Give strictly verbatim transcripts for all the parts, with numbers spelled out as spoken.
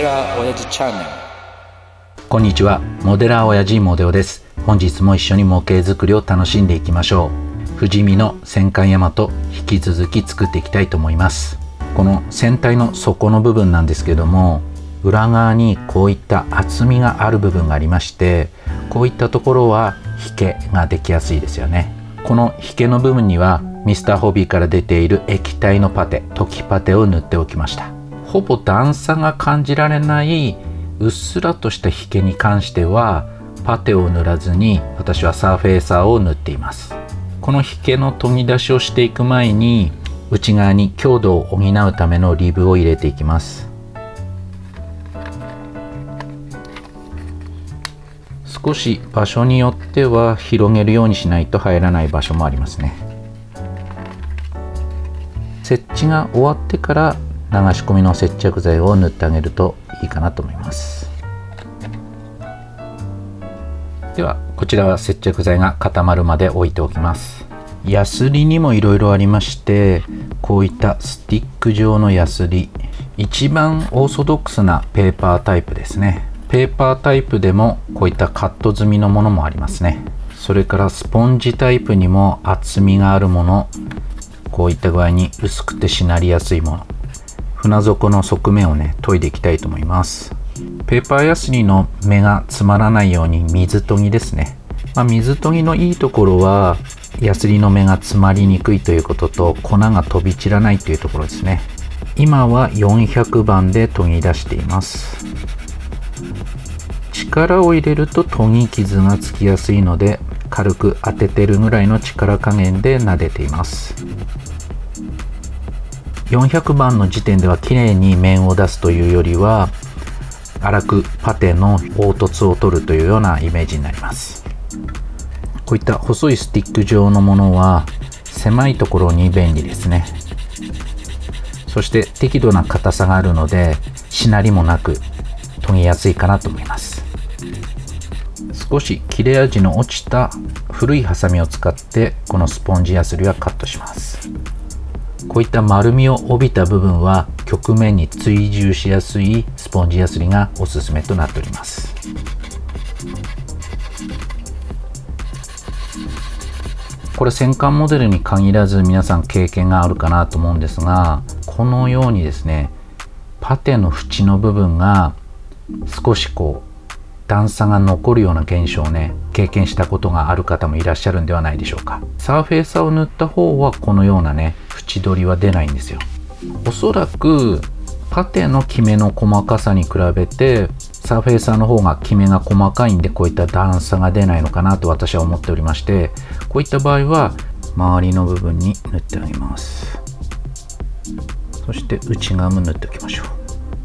デラー親父チャンネル。 こんにちは、モデラー親父モデオです。本日も一緒に模型作りを楽しんでいきましょう。富士見の戦艦大和、引き続き作っていきたいと思います。この船体の底の部分なんですけども、裏側にこういった厚みがある部分がありまして、こういったところは引けができやすいですよね。この引けの部分にはミスターホビーから出ている液体のパテ、溶きパテを塗っておきました。ほぼ段差が感じられないうっすらとした引けに関してはパテを塗らずに、私はサーフェーサーを塗っています。この引けの研ぎ出しをしていく前に、内側に強度を補うためのリブを入れていきます。少し場所によっては広げるようにしないと入らない場所もありますね。設置が終わってから流し込みの接着剤を塗ってあげるといいかなと思います。ではこちらは接着剤が固まるまで置いておきます。ヤスリにもいろいろありまして、こういったスティック状のヤスリ、一番オーソドックスなペーパータイプですね。ペーパータイプでもこういったカット済みのものもありますね。それからスポンジタイプにも厚みがあるもの、こういった具合に薄くてしなりやすいもの、船底の側面をね研いでいきたいと思います。ペーパーヤスリの目が詰まらないように水研ぎですね。まあ、水研ぎのいいところはヤスリの目が詰まりにくいということと、粉が飛び散らないというところですね。今はよんひゃくばんで研ぎ出しています。力を入れると研ぎ傷がつきやすいので、軽く当ててるぐらいの力加減で撫でています。よんひゃくばんの時点では綺麗に面を出すというよりは、粗くパテの凹凸を取るというようなイメージになります。こういった細いスティック状のものは狭いところに便利ですね。そして適度な硬さがあるので、しなりもなく研ぎやすいかなと思います。少し切れ味の落ちた古いハサミを使ってこのスポンジヤスリはカットします。こういった丸みを帯びた部分は曲面に追従しやすいスポンジヤスリがおすすめとなっております。これ戦艦モデルに限らず皆さん経験があるかなと思うんですが、このようにですね、パテの縁の部分が少しこう段差が残るような現象をね経験したことがある方もいらっしゃるんではないでしょうか。サーフェーサーを塗った方はこのようなね縁取りは出ないんですよ。おそらくパテのキメの細かさに比べてサーフェーサーの方がキメが細かいんで、こういった段差が出ないのかなと私は思っておりまして、こういった場合は周りの部分に塗ってあげます。そして内側も塗っておきましょう。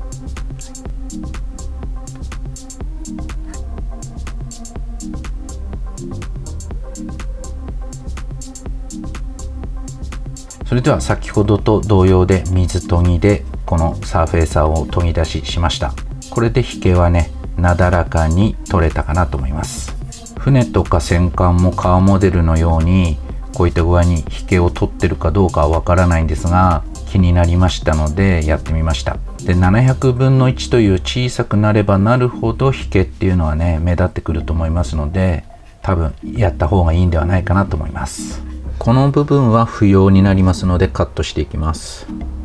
それでは先ほどと同様で水研ぎでこのサーフェーサーを研ぎ出ししました。これで引けはねなだらかに取れたかなと思います。船とか戦艦もカーモデルのようにこういった具合に引けを取ってるかどうかはわからないんですが、気になりましたのでやってみました。でななひゃくぶんのいちという小さくなればなるほど引けっていうのはね目立ってくると思いますので、多分やった方がいいんではないかなと思います。この部分は不要になりますのでカットしていきます。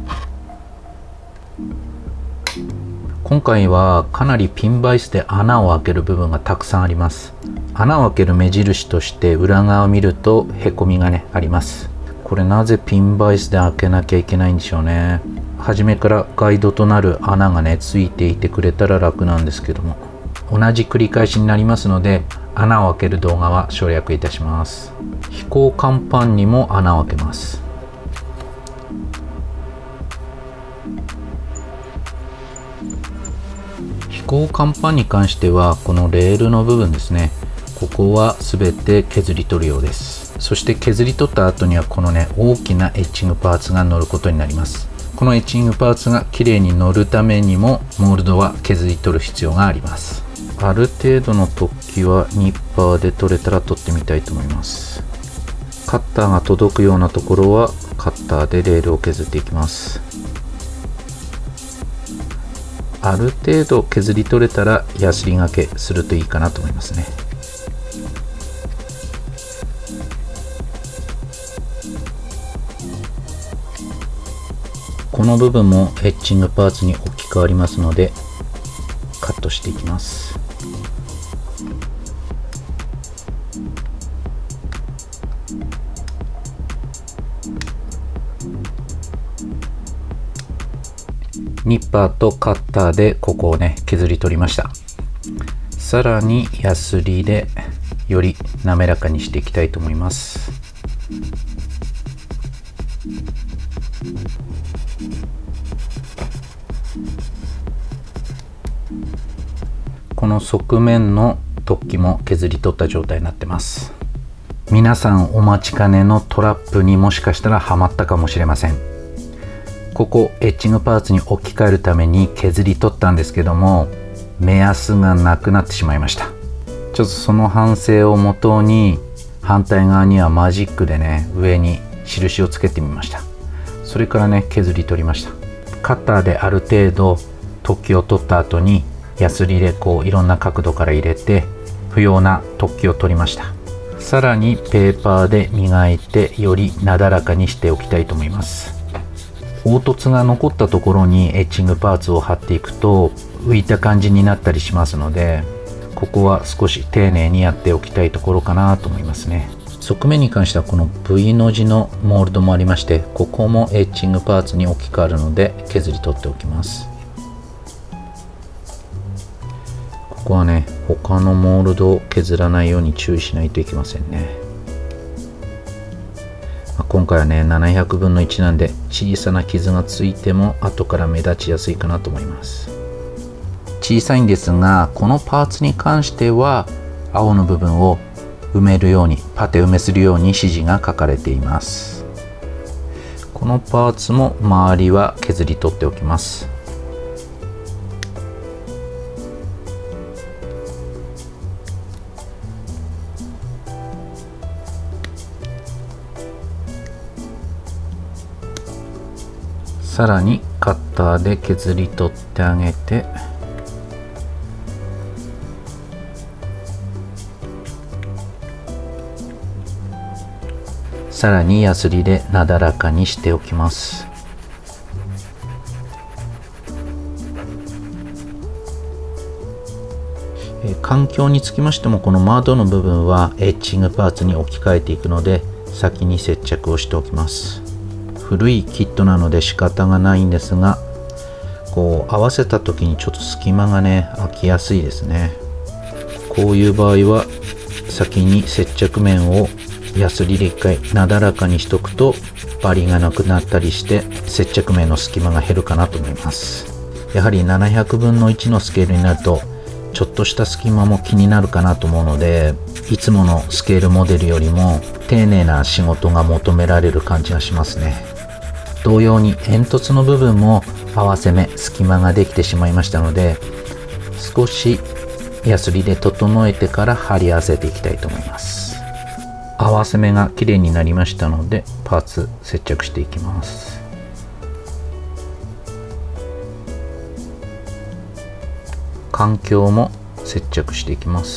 今回はかなりピンバイスで穴を開ける部分がたくさんあります。穴を開ける目印として裏側を見るとへこみがねあります。これなぜピンバイスで開けなきゃいけないんでしょうね。初めからガイドとなる穴がねついていてくれたら楽なんですけども、同じ繰り返しになりますので穴を開ける動画は省略いたします。飛行甲板にも穴を開けます。飛行甲板に関してはこのレールの部分ですね、ここは全て削り取るようです。そして削り取った後にはこのね大きなエッチングパーツが乗ることになります。このエッチングパーツがきれいに乗るためにもモールドは削り取る必要があります。ある程度の突起はニッパーで取れたら取ってみたいと思います。カッターが届くようなところはカッターでレールを削っていきます。 ある程度削り取れたらヤスリがけするといいかなと思いますね。この部分もエッチングパーツに置き換わりますのでカットしていきます。ニッパーとカッターでここをね削り取りました。さらにヤスリでより滑らかにしていきたいと思います。この側面の突起も削り取った状態になってます。皆さんお待ちかねのトラップにもしかしたらハマったかもしれません。ここエッチングパーツに置き換えるために削り取ったんですけども、目安がなくなってしまいました。ちょっとその反省をもとに反対側にはマジックでね上に印をつけてみました。それからね削り取りました。カッターである程度突起を取った後にヤスリでこういろんな角度から入れて不要な突起を取りました。さらにペーパーで磨いてよりなだらかにしておきたいと思います。凹凸が残ったところにエッチングパーツを貼っていくと浮いた感じになったりしますので、ここは少し丁寧にやっておきたいところかなと思いますね。側面に関してはこの V の字のモールドもありまして、ここもエッチングパーツに置き換わるので削り取っておきます。ここはね他のモールドを削らないように注意しないといけませんね。今回はねななひゃくぶんのいちなんで小さな傷がついても後から目立ちやすいかなと思います。小さいんですがこのパーツに関しては青の部分を埋めるようにパテ埋めするように指示が書かれています。このパーツも周りは削り取っておきます。さらにカッターで削り取ってあげて、さらにヤスリでなだらかにしておきます。え環境につきましてもこの窓の部分はエッチングパーツに置き換えていくので先に接着をしておきます。古いキットなので仕方がないんですが、こう合わせた時にちょっと隙間がね空きやすいですね。こういう場合は先に接着面をヤスリで一回なだらかにしとくとバリがなくなったりして接着面の隙間が減るかなと思います。やはりななひゃくぶんのいちのスケールになるとちょっとした隙間も気になるかなと思うので、いつものスケールモデルよりも丁寧な仕事が求められる感じがしますね。同様に煙突の部分も合わせ目隙間ができてしまいましたので、少しヤスリで整えてから貼り合わせていきたいと思います。合わせ目が綺麗になりましたのでパーツ接着していきます。環境も接着していきます。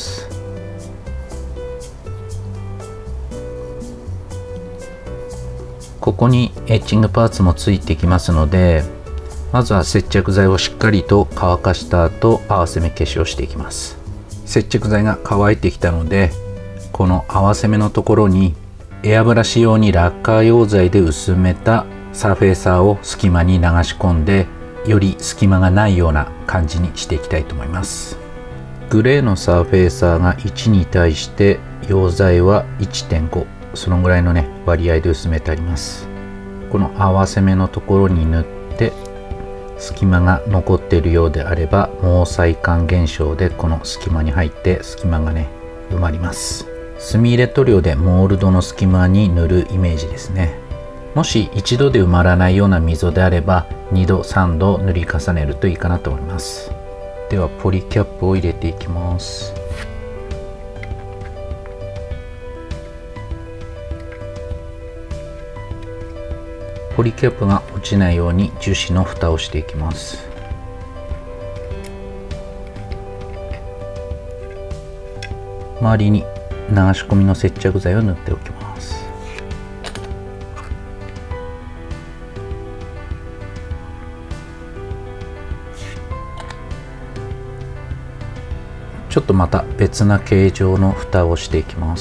ここにエッチングパーツもついてきますので、まずは接着剤をしっかりと乾かした後合わせ目消しをしていきます。接着剤が乾いてきたのでこの合わせ目のところにエアブラシ用にラッカー溶剤で薄めたサーフェーサーを隙間に流し込んで、より隙間がないような感じにしていきたいと思います。グレーのサーフェーサーがいちに対して溶剤は いってんご、そのぐらいのね割合で薄めてあります。この合わせ目のところに塗って隙間が残っているようであれば毛細管現象でこの隙間に入って隙間がね埋まります。墨入れ塗料でモールドの隙間に塗るイメージですね。もし一度で埋まらないような溝であればにどさんど塗り重ねるといいかなと思います。ではポリキャップを入れていきます。ポリキャップが落ちないように樹脂の蓋をしていきます。 周りに流し込みの接着剤を塗っておきます。ちょっとまた別な形状の蓋をしていきます。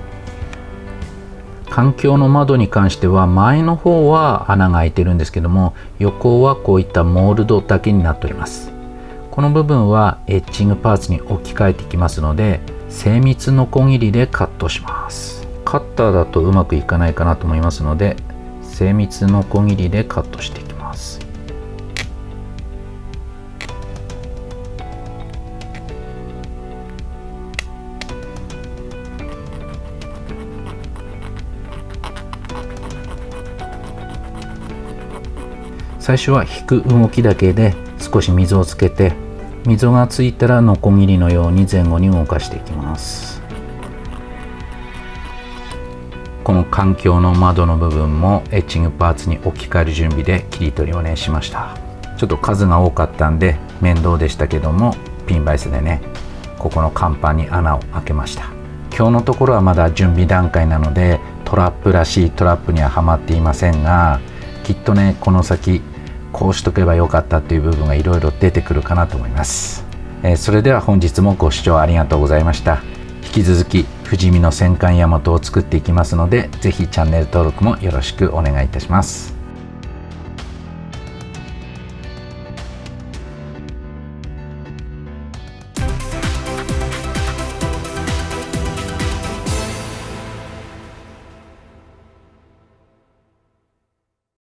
環境の窓に関しては前の方は穴が開いてるんですけども、横はこういったモールドだけになっております。この部分はエッチングパーツに置き換えていきますので、精密ノコギリでカットします。カッターだとうまくいかないかなと思いますので、精密ノコギリでカットしていきます。最初は引く動きだけで少し溝をつけて、溝がついたらノコギリのように前後に動かしていきます。この環境の窓の部分もエッチングパーツに置き換える準備で切り取りをねしました。ちょっと数が多かったんで面倒でしたけども、ピンバイスでねここの甲板に穴を開けました。今日のところはまだ準備段階なのでトラップらしいトラップにははまっていませんが、きっとねこの先こうしとけばよかったという部分がいろいろ出てくるかなと思います。えー、それでは本日もご視聴ありがとうございました。引き続き富士見の戦艦大和を作っていきますので、是非チャンネル登録もよろしくお願いいたします。